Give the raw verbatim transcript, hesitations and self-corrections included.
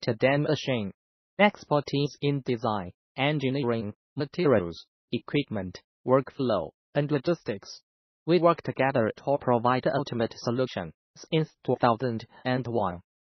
to the machine. Expertise in design, engineering, materials, equipment, workflow, and logistics. We work together to provide the ultimate solution since two thousand one.